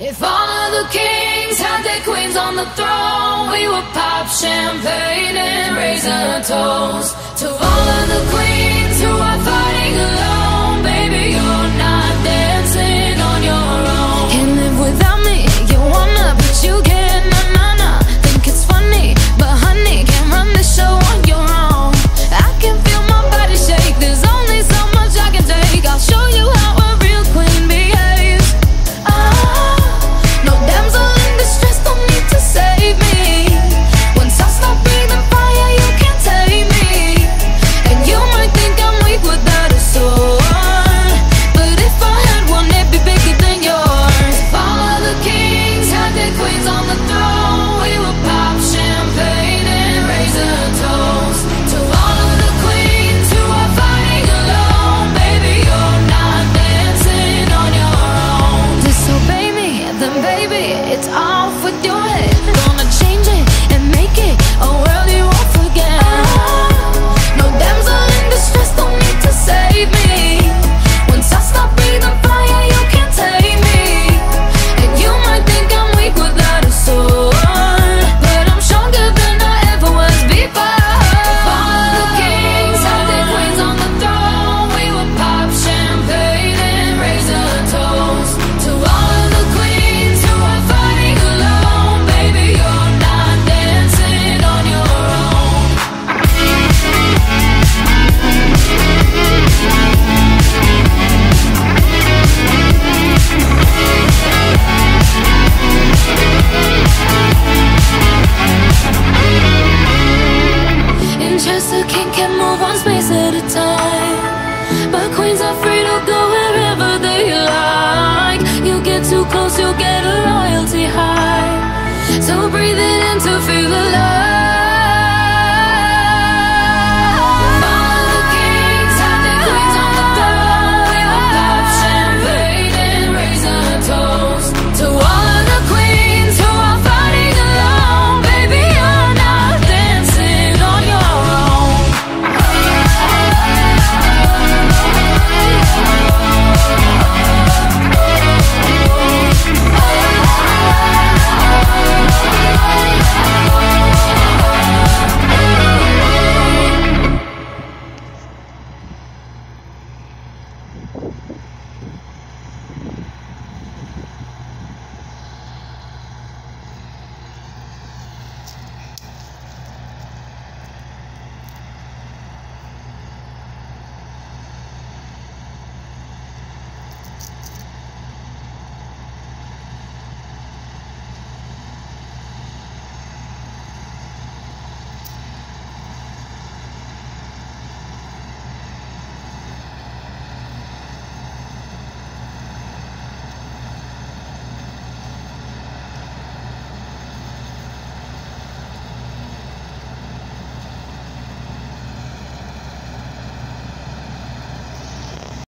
If all of the kings had their queens on the throne, we would pop champagne and raise a toast to all of the queens who are fighting alone. Baby, you're not dancing on your own. Can't live without me, you wanna, but you can't, nah. Think it's funny, but honey, can't run the show on your own. I can feel my body shake, there's only so much I can take. I'll show you how a real queen behaves. No damsel in distress, don't need to save me. Once I stop breathing fire, you can't tame me. And you might think I'm weak without a sword, but if I had one, it'd be bigger than yours. If all of the kings had their queens on the throne, we would pop champagne and raise a toast to all of the queens who are fighting alone. Baby, you're not dancing on your own. Disobey me, then baby, it's off with your head. Gonna change it and make it a world you won't forget. No damsel in distress, don't need to save me. Once I stop breathing fire, you can't take me. And you might think I'm weak without a sword, but I'm stronger than I ever was before. If all of the kings had their queens on the throne, we would pop champagne and raise a toast to all of the queens who are fighting alone. Baby, you're not dancing on your own. In Chester, king can move one space at a time, but queens are free to go wherever they like. You get too close, you'll get a royalty high. So breathe it in to feel alive. All of the kings had their queens on the throne. We would pop champagne and raise a toast to all of the queens who are fighting alone. Baby, you're not dancing on your own.